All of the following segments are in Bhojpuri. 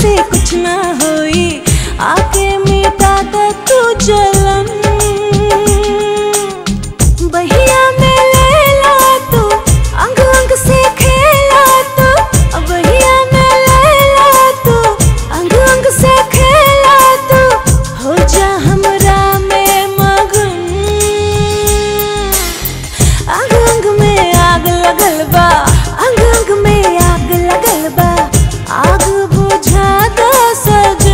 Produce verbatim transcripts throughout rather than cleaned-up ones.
से कुछ ना होई, आके मिटा दे तू जलन। बहिया में ले ला तू, अंग अंग से खेला तू। बहिया में ले ला तू, अंग अंग से खेला तू। हो जा हमरा में मगन, अंग अंग में आग लगल बा, अंग अंग में आग लगल बा। आग बुझा दो सजन।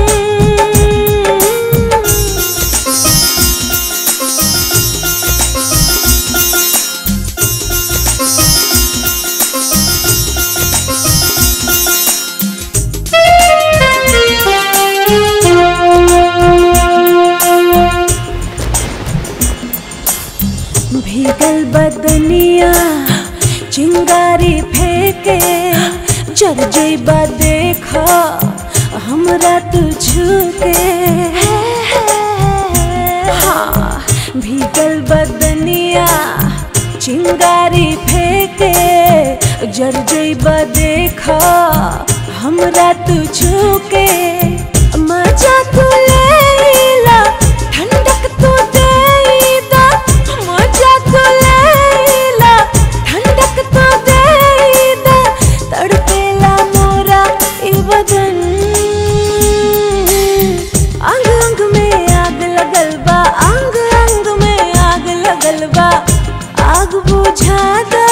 भीगल बदनिया चिंगारी फेंके, जर जइबा देखा हमरा तू छूके। हाँ, भीगल बदनिया चिंगारी फेंके, जर जइबा देखा हमरा तू छूके। मजा तू लेला, ठंडक तू देईदा। मजा तू लेला, ठंडक तू देईदा। तड़पेला मोरा ई बदन, अंग अंग में आग लगल बा, अंग अंग में आग लगल बा। आग बुझा दा।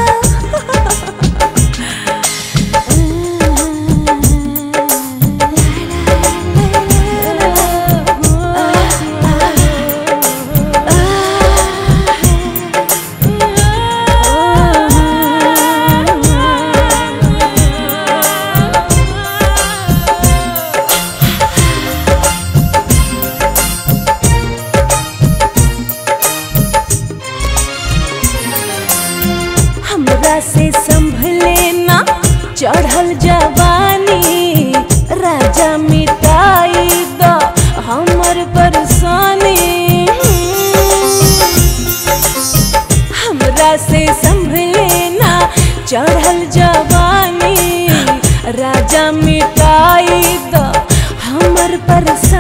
हमरा से संभले ना चढ़ल जवानी, राजा मिटाई दो हमर परेशानी। हमरा से संभले ना चढ़ल जवानी, राजा मिटाई दो हमर परेशानी।